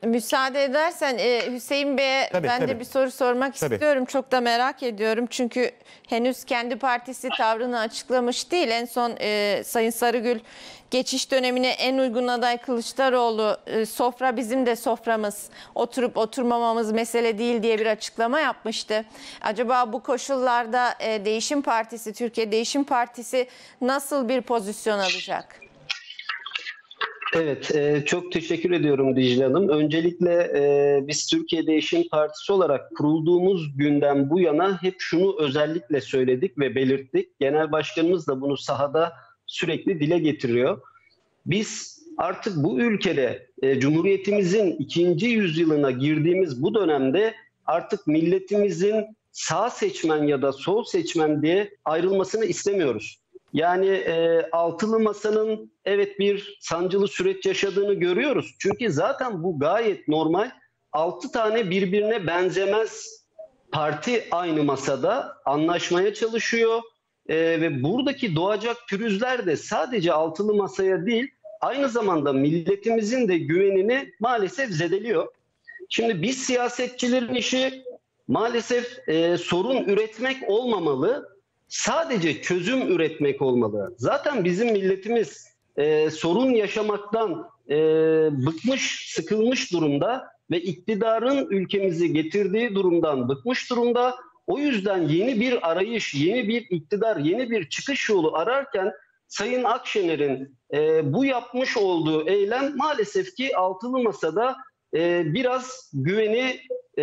Müsaade edersen Hüseyin Bey'e ben de bir soru sormak istiyorum. Çok da merak ediyorum. Çünkü henüz kendi partisi tavrını açıklamış değil. En son Sayın Sarıgül geçiş dönemine en uygun aday Kılıçdaroğlu, sofra bizim de soframız, oturup oturmamamız mesele değil diye bir açıklama yapmıştı. Acaba bu koşullarda Değişim Partisi, Türkiye Değişim Partisi nasıl bir pozisyon alacak? Evet, çok teşekkür ediyorum Dicle Hanım. Öncelikle biz Türkiye Değişim Partisi olarak kurulduğumuz günden bu yana hep şunu özellikle söyledik ve belirttik. Genel Başkanımız da bunu sahada sürekli dile getiriyor. Biz artık bu ülkede Cumhuriyetimizin 2. yüzyılına girdiğimiz bu dönemde artık milletimizin sağ seçmen ya da sol seçmen diye ayrılmasını istemiyoruz. Yani altılı masanın evet bir sancılı süreç yaşadığını görüyoruz. Çünkü zaten bu gayet normal. 6 tane birbirine benzemez parti aynı masada anlaşmaya çalışıyor. Ve buradaki doğacak pürüzler de sadece altılı masaya değil, aynı zamanda milletimizin de güvenini maalesef zedeliyor. Şimdi biz siyasetçilerin işi maalesef sorun üretmek olmamalı. Sadece çözüm üretmek olmalı. Zaten bizim milletimiz sorun yaşamaktan bıkmış, sıkılmış durumda ve iktidarın ülkemizi getirdiği durumdan bıkmış durumda. O yüzden yeni bir arayış, yeni bir iktidar, yeni bir çıkış yolu ararken Sayın Akşener'in bu yapmış olduğu eylem maalesef ki altılı masada biraz güveni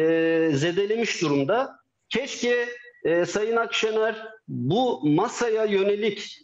zedelemiş durumda. Keşke Sayın Akşener bu masaya yönelik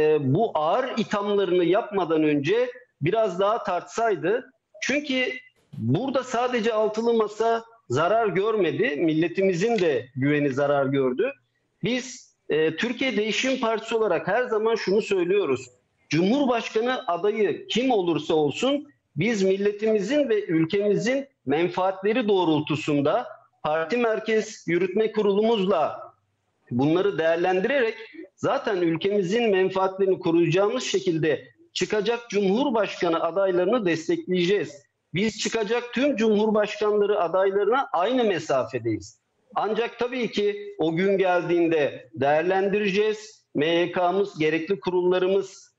bu ağır ithamlarını yapmadan önce biraz daha tartsaydı. Çünkü burada sadece altılı masa zarar görmedi, milletimizin de güveni zarar gördü. Biz Türkiye Değişim Partisi olarak her zaman şunu söylüyoruz. Cumhurbaşkanı adayı kim olursa olsun biz milletimizin ve ülkemizin menfaatleri doğrultusunda parti merkez yürütme kurulumuzla bunları değerlendirerek zaten ülkemizin menfaatlerini koruyacağımız şekilde çıkacak Cumhurbaşkanı adaylarını destekleyeceğiz. Biz çıkacak tüm Cumhurbaşkanları adaylarına aynı mesafedeyiz. Ancak tabii ki o gün geldiğinde değerlendireceğiz. MYK'mız, gerekli kurullarımız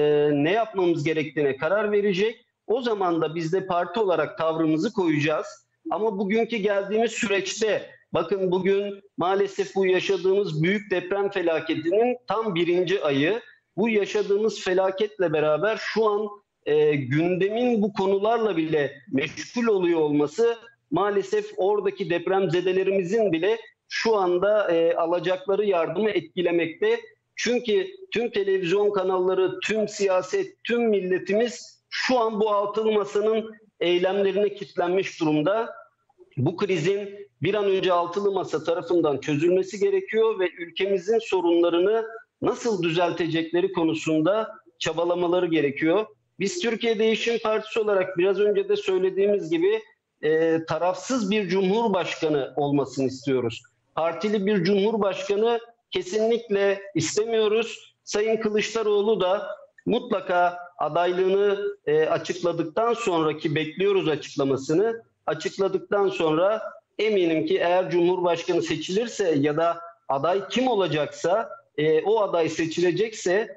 ne yapmamız gerektiğine karar verecek. O zaman da biz de parti olarak tavrımızı koyacağız. Ama bugünkü geldiğimiz süreçte bakın bugün maalesef bu yaşadığımız büyük deprem felaketinin tam 1. ayı. Bu yaşadığımız felaketle beraber şu an gündemin bu konularla bile meşgul oluyor olması maalesef oradaki depremzedelerimizin bile şu anda alacakları yardımı etkilemekte. Çünkü tüm televizyon kanalları, tüm siyaset, tüm milletimiz şu an bu altılı masanın eylemlerine kilitlenmiş durumda. Bu krizin bir an önce altılı masa tarafından çözülmesi gerekiyor ve ülkemizin sorunlarını nasıl düzeltecekleri konusunda çabalamaları gerekiyor. Biz Türkiye Değişim Partisi olarak biraz önce de söylediğimiz gibi tarafsız bir cumhurbaşkanı olmasını istiyoruz. Partili bir cumhurbaşkanı kesinlikle istemiyoruz. Sayın Kılıçdaroğlu da mutlaka adaylığını açıkladıktan sonraki bekliyoruz açıklamasını. Açıkladıktan sonra eminim ki eğer Cumhurbaşkanı seçilirse ya da aday kim olacaksa o aday seçilecekse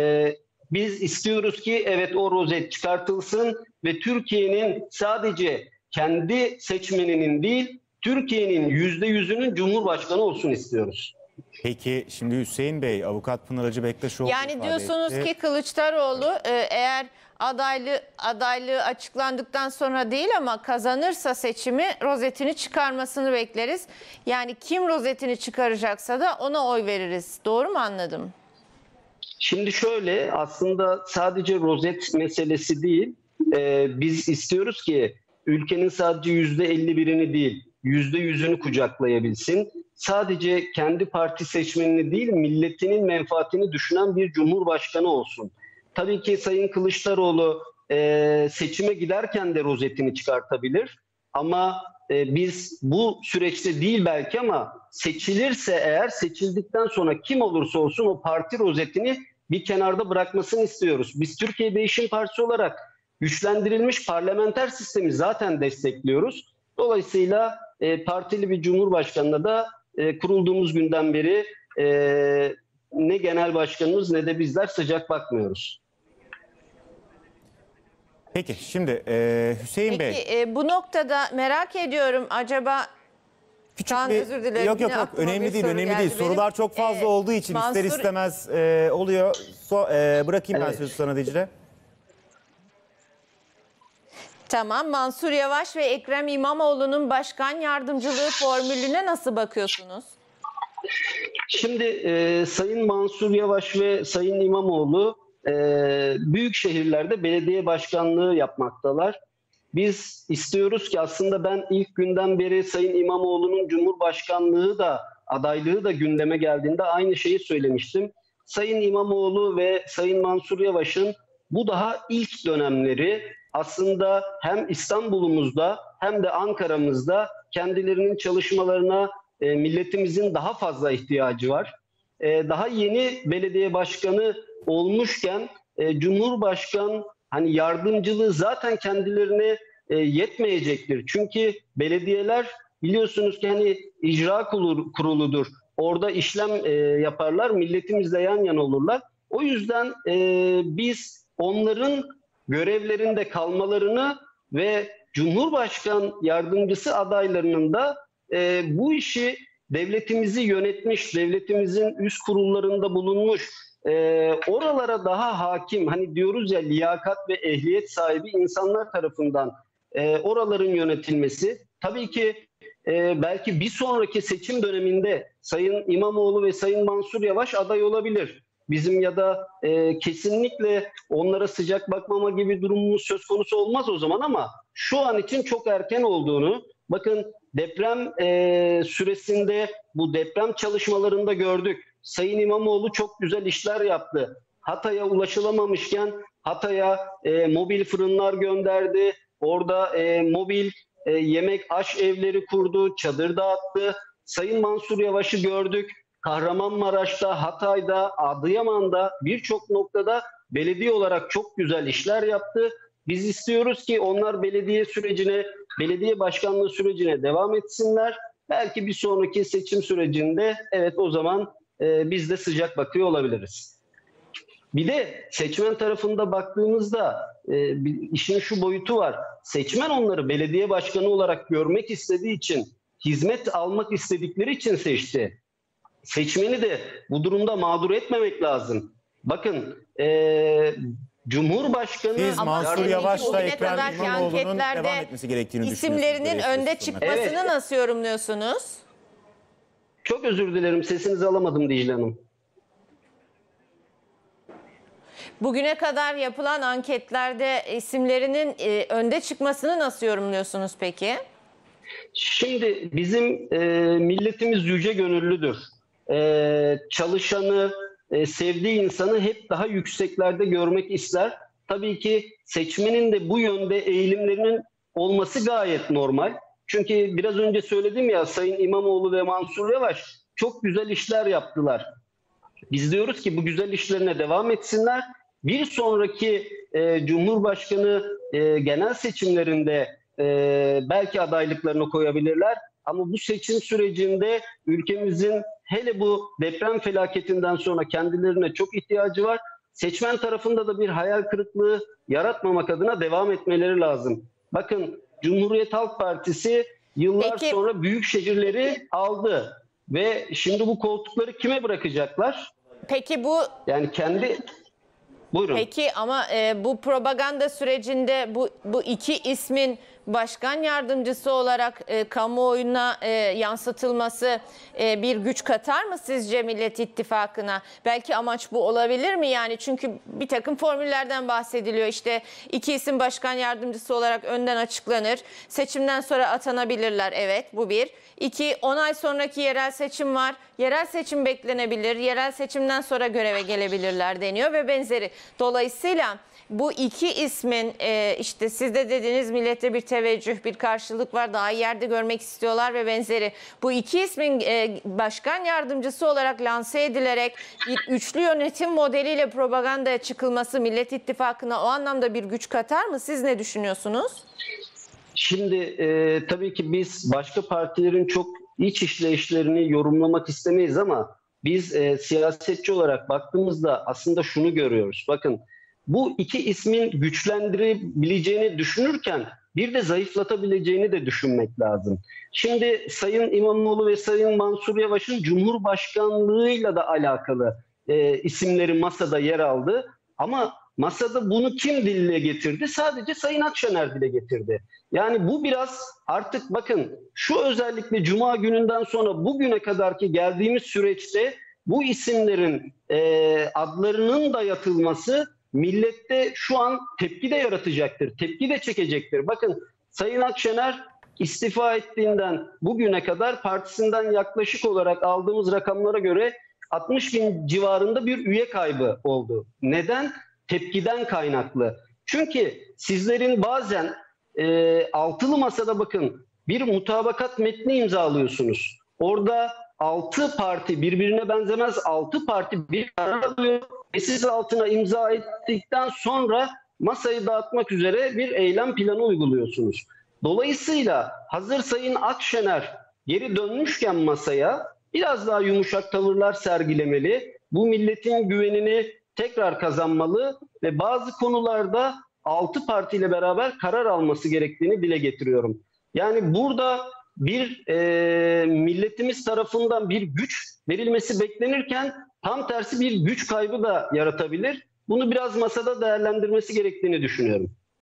biz istiyoruz ki evet o rozet çıkartılsın ve Türkiye'nin sadece kendi seçmeninin değil Türkiye'nin %100'ünün Cumhurbaşkanı olsun istiyoruz. Peki şimdi Hüseyin Bey, Avukat Pınar Hacı Bektaşoğlu yani diyorsunuz ki Kılıçdaroğlu eğer adaylığı açıklandıktan sonra değil ama kazanırsa seçimi rozetini çıkarmasını bekleriz. Yani kim rozetini çıkaracaksa da ona oy veririz. Doğru mu anladım? Şimdi şöyle aslında sadece rozet meselesi değil. Biz istiyoruz ki ülkenin sadece %51'ini değil %100'ünü kucaklayabilsin. Sadece kendi parti seçmenini değil milletinin menfaatini düşünen bir cumhurbaşkanı olsun. Tabii ki Sayın Kılıçdaroğlu seçime giderken de rozetini çıkartabilir. Ama biz bu süreçte değil belki ama seçilirse eğer seçildikten sonra kim olursa olsun o parti rozetini bir kenarda bırakmasını istiyoruz. Biz Türkiye Değişim Partisi olarak güçlendirilmiş parlamenter sistemi zaten destekliyoruz. Dolayısıyla partili bir cumhurbaşkanına da kurulduğumuz günden beri ne genel başkanımız ne de bizler sıcak bakmıyoruz. Peki şimdi Hüseyin Bey. Peki bu noktada merak ediyorum, acaba özür dilerim. Yok Yine yok aklıma önemli bir değil soru önemli geldi değil. benim. Sorular çok fazla olduğu için ister istemez oluyor. Bırakayım ben Evet. sözü sana Dicle. Tamam, Mansur Yavaş ve Ekrem İmamoğlu'nun başkan yardımcılığı formülüne nasıl bakıyorsunuz? Şimdi Sayın Mansur Yavaş ve Sayın İmamoğlu büyük şehirlerde belediye başkanlığı yapmaktalar. Biz istiyoruz ki, aslında ben ilk günden beri Sayın İmamoğlu'nun Cumhurbaşkanlığı da adaylığı da gündeme geldiğinde aynı şeyi söylemiştim. Sayın İmamoğlu ve Sayın Mansur Yavaş'ın bu daha ilk dönemleri, aslında hem İstanbul'umuzda hem de Ankara'mızda kendilerinin çalışmalarına milletimizin daha fazla ihtiyacı var. Daha yeni belediye başkanı olmuşken Cumhurbaşkan yardımcılığı zaten kendilerine yetmeyecektir. Çünkü belediyeler biliyorsunuz ki icra kuruludur. Orada işlem yaparlar, milletimizle yan yana olurlar. O yüzden biz onların görevlerinde kalmalarını ve Cumhurbaşkan yardımcısı adaylarının da bu işi devletimizi yönetmiş, devletimizin üst kurullarında bulunmuş, oralara daha hakim, diyoruz ya, liyakat ve ehliyet sahibi insanlar tarafından oraların yönetilmesi. Tabii ki belki bir sonraki seçim döneminde Sayın İmamoğlu ve Sayın Mansur Yavaş aday olabilir. Bizim ya da kesinlikle onlara sıcak bakmama gibi durumumuz söz konusu olmaz o zaman, ama şu an için çok erken olduğunu, bakın deprem süresinde bu deprem çalışmalarında gördük. Sayın İmamoğlu çok güzel işler yaptı. Hatay'a ulaşılamamışken Hatay'a mobil fırınlar gönderdi. Orada mobil yemek aş evleri kurdu, çadır dağıttı. Sayın Mansur Yavaş'ı gördük. Kahramanmaraş'ta, Hatay'da, Adıyaman'da birçok noktada belediye olarak çok güzel işler yaptı. Biz istiyoruz ki onlar belediye sürecine, belediye başkanlığı sürecine devam etsinler. Belki bir sonraki seçim sürecinde evet, o zaman biz de sıcak bakıyor olabiliriz. Bir de seçmen tarafında baktığımızda işin şu boyutu var. Seçmen onları belediye başkanı olarak görmek istediği için, hizmet almak istedikleri için seçti. Seçmeni de bu durumda mağdur etmemek lazım. Bakın Cumhurbaşkanı... Biz Mansur Yavaş'la Ekrem kadarki İmamoğlu'nun anketlerde devam etmesi gerektiğini isimlerinin düşünüyorsunuz. önde çıkmasını Evet. nasıl yorumluyorsunuz? Çok özür dilerim, sesinizi alamadım Dicle Hanım. Bugüne kadar yapılan anketlerde isimlerinin önde çıkmasını nasıl yorumluyorsunuz peki? Şimdi bizim milletimiz yüce gönüllüdür. Çalışanı, sevdiği insanı hep daha yükseklerde görmek ister. Tabii ki seçmenin de bu yönde eğilimlerinin olması gayet normal. Çünkü biraz önce söyledim ya, Sayın İmamoğlu ve Mansur Yavaş çok güzel işler yaptılar. Biz diyoruz ki bu güzel işlerine devam etsinler. Bir sonraki Cumhurbaşkanı genel seçimlerinde belki adaylıklarını koyabilirler. Ama bu seçim sürecinde ülkemizin hele bu deprem felaketinden sonra kendilerine çok ihtiyacı var. Seçmen tarafında da bir hayal kırıklığı yaratmamak adına devam etmeleri lazım. Bakın, Cumhuriyet Halk Partisi yıllar sonra büyük şehirleri aldı. Ve şimdi bu koltukları kime bırakacaklar? Peki bu... Yani kendi... Buyurun. Peki ama bu propaganda sürecinde bu iki ismin başkan yardımcısı olarak kamuoyuna yansıtılması bir güç katar mı sizce Millet İttifakı'na? Belki amaç bu olabilir mi? Yani çünkü bir takım formüllerden bahsediliyor. İşte iki isim başkan yardımcısı olarak önden açıklanır. Seçimden sonra atanabilirler. Evet, bu bir. İki, 10 ay sonraki yerel seçim var. Yerel seçim beklenebilir. Yerel seçimden sonra göreve gelebilirler deniyor ve benzeri. Dolayısıyla bu iki ismin işte siz de dediğiniz millete bir teveccüh, bir karşılık var, daha iyi yerde görmek istiyorlar ve benzeri. Bu iki ismin başkan yardımcısı olarak lanse edilerek bir üçlü yönetim modeliyle propagandaya çıkılması Millet İttifakı'na o anlamda bir güç katar mı? Siz ne düşünüyorsunuz? Şimdi tabii ki biz başka partilerin çok iç işleyişlerini yorumlamak istemeyiz ama biz siyasetçi olarak baktığımızda aslında şunu görüyoruz. Bakın, bu iki ismin güçlendirebileceğini düşünürken bir de zayıflatabileceğini de düşünmek lazım. Şimdi Sayın İmamoğlu ve Sayın Mansur Yavaş'ın Cumhurbaşkanlığıyla da alakalı isimleri masada yer aldı. Ama masada bunu kim dile getirdi? Sadece Sayın Akşener dile getirdi. Yani bu biraz artık bakın, şu özellikle Cuma gününden sonra bugüne kadarki geldiğimiz süreçte bu isimlerin adlarının dayatılması millette şu an tepki de yaratacaktır, tepki de çekecektir. Bakın, Sayın Akşener istifa ettiğinden bugüne kadar partisinden yaklaşık olarak aldığımız rakamlara göre 60 bin civarında bir üye kaybı oldu. Neden? Tepkiden kaynaklı. Çünkü sizlerin bazen altılı masada bakın bir mutabakat metni imzalıyorsunuz. Orada 6 parti, birbirine benzemez 6 parti bir karar alıyor ve siz altına imza ettikten sonra masayı dağıtmak üzere bir eylem planı uyguluyorsunuz. Dolayısıyla hazır Sayın Akşener geri dönmüşken masaya biraz daha yumuşak tavırlar sergilemeli, bu milletin güvenini tekrar kazanmalı ve bazı konularda 6 partiyle beraber karar alması gerektiğini dile getiriyorum. Yani burada bir milletimiz tarafından bir güç verilmesi beklenirken tam tersi bir güç kaybı da yaratabilir. Bunu biraz masada değerlendirmesi gerektiğini düşünüyorum.